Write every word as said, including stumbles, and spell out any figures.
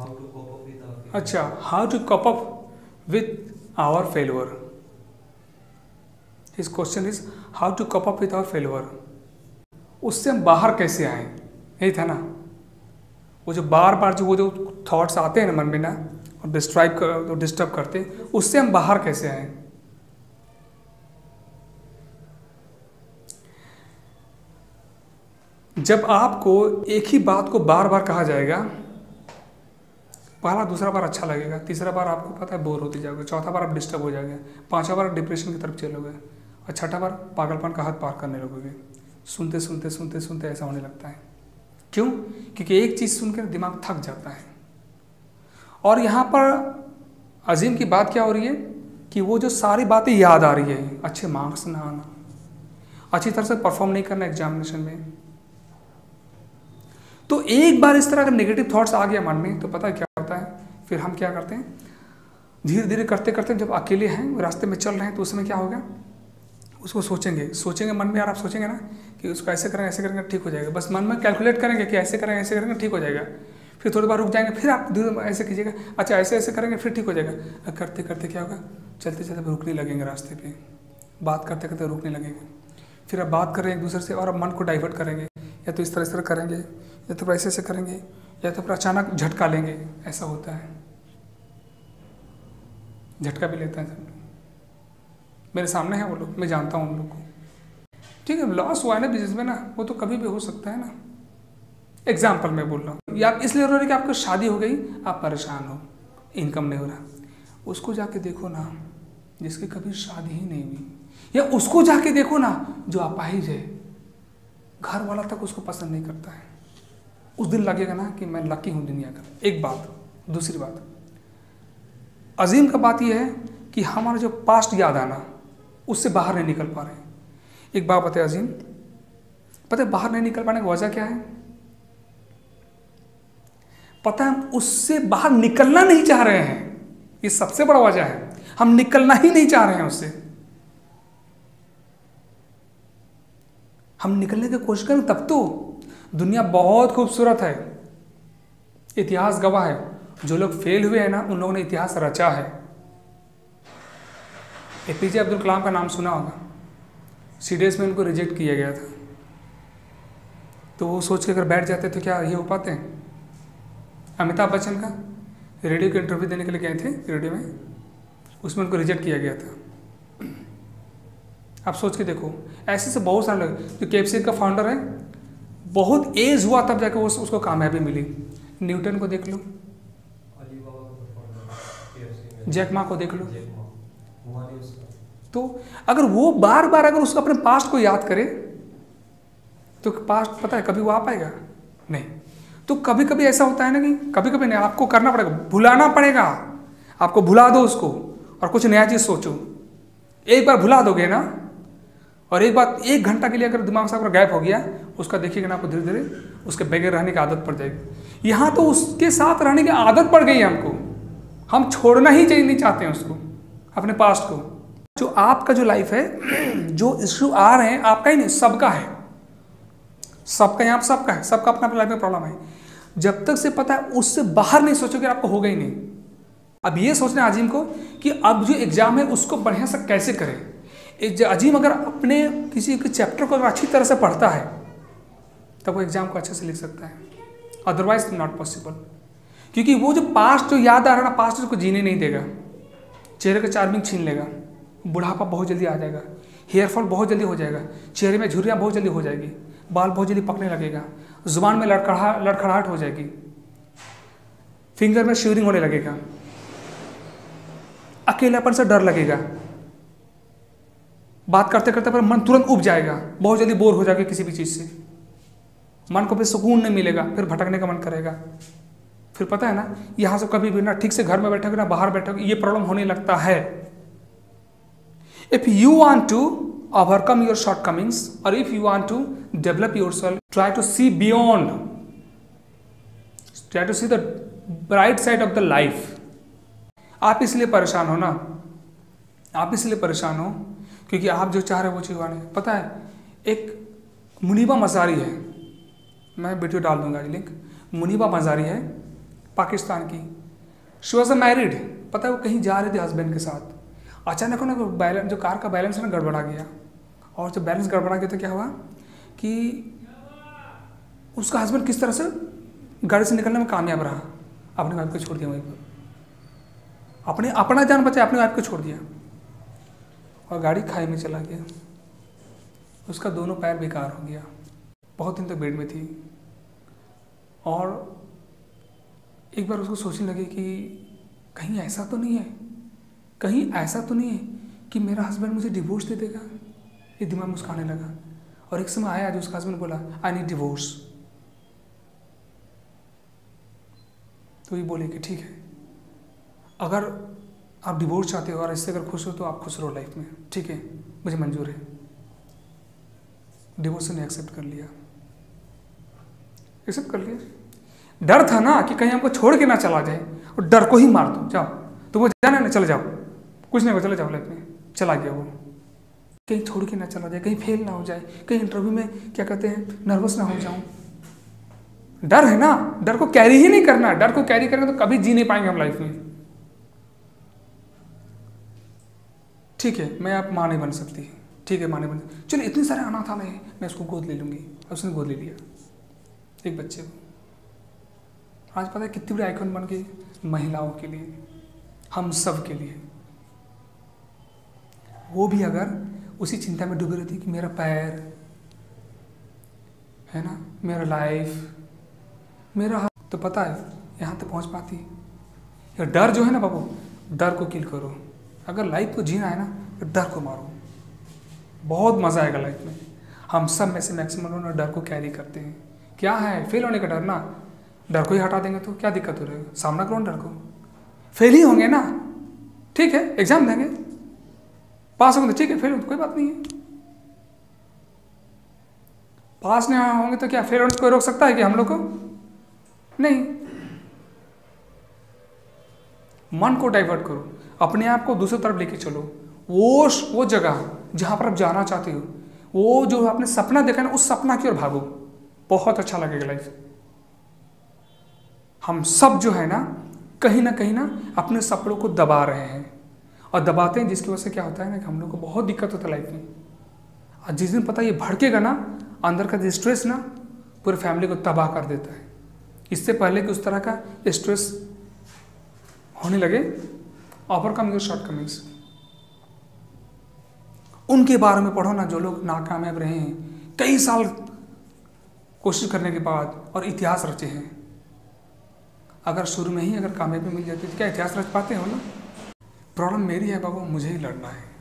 अच्छा, how to cope up with our failure. His question is how to cope up with our failure. उससे हम बाहर कैसे आए, यही था ना। वो जो बार बार जो वो जो थॉट्स आते हैं ना मन में ना, और डिस्ट्राइब कर डिस्टर्ब करते हैं, उससे हम बाहर कैसे आए। जब आपको एक ही बात को बार बार कहा जाएगा, पहला दूसरा बार अच्छा लगेगा, तीसरा बार आपको पता है बोर होते जाओगे, चौथा बार आप डिस्टर्ब हो जाओगे, पांचवा बार डिप्रेशन की तरफ चलोगे, और छठा बार पागलपन का हाथ पार करने लगोगे। सुनते सुनते सुनते सुनते ऐसा होने लगता है। क्यों? क्योंकि एक चीज़ सुनकर दिमाग थक जाता है। और यहाँ पर अजीम की बात क्या हो रही है कि वो जो सारी बातें याद आ रही है, अच्छे मार्क्स ना आना, अच्छी तरह से परफॉर्म नहीं करना एग्जामिनेशन में, तो एक बार इस तरह का नेगेटिव थॉट्स आ गया मन में, तो पता है क्या होता है, फिर हम क्या करते हैं, धीरे धीरे करते करते जब अकेले हैं, रास्ते में चल रहे हैं, तो उसमें क्या होगा, उसको सोचेंगे सोचेंगे मन में। यार आप सोचेंगे ना कि उसको ऐसे करेंगे ऐसे करेंगे ठीक हो जाएगा, बस मन में कैलकुलेट करेंगे कि ऐसे करेंगे ऐसे करेंगे ठीक हो जाएगा। फिर थोड़ी बार रुक जाएंगे, फिर आप धीरे ऐसे कीजिएगा, अच्छा ऐसे ऐसे करेंगे फिर ठीक हो जाएगा। करते करते क्या होगा, चलते चलते रुकने लगेंगे, रास्ते पे बात करते करते रुकने लगेंगे। फिर अब बात करें एक दूसरे से, और अब मन को डाइवर्ट करेंगे, या तो इस तरह इस तरह करेंगे, या तो ऐसे ऐसे करेंगे, या तो फिर अचानक झटका लेंगे। ऐसा होता है, झटका भी लेता है सब। मेरे सामने है वो लोग, मैं जानता हूँ उन लोग को। ठीक है, लॉस हुआ है ना बिजनेस में ना, वो तो कभी भी हो सकता है ना। एग्जाम्पल मैं बोल रहा हूँ, या इसलिए हो रहा है कि आपको शादी हो गई, आप परेशान हो, इनकम नहीं हो रहा। उसको जाके देखो ना जिसकी कभी शादी ही नहीं हुई, या उसको जाके देखो ना जो अपाहिज है, घर वाला तक उसको पसंद नहीं करता है। उस दिन लगेगा ना कि मैं लकी हूँ दुनिया का। एक बात। दूसरी बात, अजीम का बात यह है कि हमारा जो पास्ट याद आना, उससे बाहर नहीं निकल पा रहे हैं। एक बात बताए अजीम, पता है बाहर नहीं निकल पाने की वजह क्या है? पता है, हम उससे बाहर निकलना नहीं चाह रहे हैं, ये सबसे बड़ा वजह है। हम निकलना ही नहीं चाह रहे हैं उससे। हम निकलने की कोशिश करें तब तो। दुनिया बहुत खूबसूरत है, इतिहास गवाह है। जो लोग फेल हुए हैं ना, उन लोगों ने इतिहास रचा है। एपीजे अब्दुल कलाम का नाम सुना होगा, सीडीएस में उनको रिजेक्ट किया गया था, तो वो सोच के अगर बैठ जाते तो क्या ये हो पाते हैं? अमिताभ बच्चन का रेडियो के इंटरव्यू देने के लिए गए थे रेडियो में, उसमें उनको रिजेक्ट किया गया था। आप सोच के देखो, ऐसे से बहुत सारे लोग। जो केएफसी का फाउंडर है, बहुत एज हुआ तब जाके वो उसको कामयाबी मिली। न्यूटन को देख लो, जैक मा को देख लो। तो अगर वो बार बार अगर उसको अपने पास्ट को याद करे, तो पास्ट पता है कभी वो आ पाएगा नहीं। तो कभी कभी ऐसा होता है ना कि कभी कभी नहीं, आपको करना पड़ेगा, भुलाना पड़ेगा। आपको भुला दो उसको और कुछ नया चीज सोचो। एक बार भुला दोगे ना, और एक बार एक घंटा के लिए अगर दिमाग से आपका गायब हो गया, उसका देखिएगा ना आपको धीरे धीरे उसके बगैर रहने की आदत पड़ जाएगी। यहाँ तो उसके साथ रहने की आदत पड़ गई है हमको, हम छोड़ना ही चाहिए नहीं चाहते हैं उसको, अपने पास्ट को। जो आपका जो लाइफ है, जो इश्यू आ रहे हैं, आपका ही नहीं सबका है, सबका यहाँ सबका है, सबका अपना अपना लाइफ में प्रॉब्लम है। जब तक से पता है उससे बाहर नहीं सोचोगे, आपको होगा ही नहीं। अब ये सोचना है अजीम को कि अब जो एग्जाम है उसको बढ़िया से कैसे करें। एक अजीम अगर अपने किसी के चैप्टर को अगर अच्छी तरह से पढ़ता है, तब वो एग्जाम को अच्छे से लिख सकता है, अदरवाइज नॉट पॉसिबल। क्योंकि वो जो पास्ट जो याद आ रहा है ना, पास्ट उसको जीने नहीं देगा, चेहरे का चार्मिंग छीन लेगा, बुढ़ापा बहुत जल्दी आ जाएगा, हेयर फॉल बहुत जल्दी हो जाएगा, चेहरे में झुर्रियाँ बहुत जल्दी हो जाएगी, बाल बहुत जल्दी पकने लगेगा, जुबान में लड़खड़ा लड़खड़ाहट हो जाएगी, फिंगर में शिवरिंग होने लगेगा, अकेलापन से डर लगेगा, बात करते करते पर मन तुरंत उब जाएगा, बहुत जल्दी बोर हो जाएगा किसी भी चीज़ से, मन को फिर सुकून नहीं मिलेगा, फिर भटकने का मन करेगा। फिर पता है ना, यहाँ से कभी भी ना ठीक से घर में बैठोगे ना बाहर बैठोगे, ये प्रॉब्लम होने लगता है। If you want to overcome your shortcomings, or if you want to develop yourself, try to see beyond, try to see the bright side of the life. आप इसलिए परेशान हो ना, आप इसलिए परेशान हो क्योंकि आप जो चाह रहे हो वो चीज़ वाले। पता है, एक मुनीबा मज़ारी है, मैं वीडियो डाल दूंगा लिंक। मुनीबा मज़ारी है, पाकिस्तान की। शी वॉज अ मैरिड, पता है वो कहीं जा रहे थे हस्बैंड के साथ, अचानक ना बैलेंस, जो कार का बैलेंस है ना गड़बड़ा गया, और जब बैलेंस गड़बड़ा गया तो क्या हुआ कि उसका हस्बैंड किस तरह से गाड़ी से निकलने में कामयाब रहा, अपनी वाइफ को छोड़ दिया वहीं पर, अपने अपना जान बचाया, अपनी वाइफ को छोड़ दिया और गाड़ी खाई में चला गया। उसका दोनों पैर बेकार हो गया, बहुत दिन तक बेड में थी। और एक बार उसको सोचने लगे कि कहीं ऐसा तो नहीं है, कहीं ऐसा तो नहीं है कि मेरा हस्बैंड मुझे डिवोर्स दे देगा, ये दिमाग में उसका आने लगा। और एक समय आया जो उसका हस्बैंड बोला आई नीड डिवोर्स, तो ये बोले कि ठीक है, अगर आप डिवोर्स चाहते हो और इससे अगर खुश हो तो आप खुश रहो लाइफ में, ठीक है, मुझे मंजूर है। डिवोर्स ने एक्सेप्ट कर लिया, एक्सेप्ट कर लिया। डर था ना कि कहीं हमको छोड़ के ना चला जाए, और डर को ही मार दो, जाओ तुमको जाना है ना चले जाओ, कुछ नहीं हो चले जाओ लाइफ में। चला गया वो, कहीं छोड़ के ना चला जाए, कहीं फेल ना हो जाए, कहीं इंटरव्यू में क्या कहते हैं नर्वस ना हो जाऊं। डर है ना, डर को कैरी ही नहीं करना, डर को कैरी करेंगे तो कभी जी नहीं पाएंगे हम लाइफ में। ठीक है, मैं आप माँ नहीं बन सकती, ठीक है माँ नहीं बन सकती, चलो इतने सारे अनाथालय हैं, मैं उसको गोद ले लूंगी। अब उसने गोद ले लिया एक बच्चे को। आज पता है कितनी बड़ी आइकॉन बन गई महिलाओं के लिए, हम सब के लिए। वो भी अगर उसी चिंता में डूबी रहती कि मेरा पैर है ना, मेरा लाइफ, मेरा हाथ, तो पता है यहाँ तक पहुँच पाती। या डर जो है ना बाबू, डर को किल करो। अगर लाइफ को जीना है ना तो डर को मारो, बहुत मज़ा आएगा लाइफ में। हम सब में से मैक्सिमम लोग डर को कैरी करते हैं। क्या है फेल होने का डर ना, डर को ही हटा देंगे तो क्या दिक्कत हो रहेगा, सामना करो डर को। फेल ही होंगे ना, ठीक है, एग्जाम देंगे, पास होंगे तो ठीक है, फेल होंगे तो कोई बात नहीं है। पास नहीं होंगे तो क्या फेल होने से कोई रोक सकता है कि हम लोग को? नहीं। मन को डाइवर्ट करो, अपने आप को दूसरी तरफ लेके चलो। वो वो जगह जहां पर आप जाना चाहते हो, वो जो आपने सपना देखा ना, उस सपना की ओर भागो, बहुत अच्छा लगेगा लाइफ। हम सब जो है ना कहीं ना कहीं ना अपने सपनों को दबा रहे हैं, और दबाते हैं, जिसकी वजह से क्या होता है ना कि हम लोग को बहुत दिक्कत होता है लाइफ में। और जिस दिन पता ये भड़केगा ना, अंदर का स्ट्रेस ना पूरे फैमिली को तबाह कर देता है। इससे पहले कि उस तरह का स्ट्रेस होने लगे, ओवरकम योर शॉर्टकमिंग्स। उनके बारे में पढ़ो ना जो लोग नाकामयाब रहे हैं कई साल कोशिश करने के बाद और इतिहास रचे हैं। अगर शुरू में ही अगर कामयाबी मिल जाती तो क्या इतिहास रच पाते हो ना? प्रॉब्लम मेरी है बाबू, मुझे ही लड़ना है।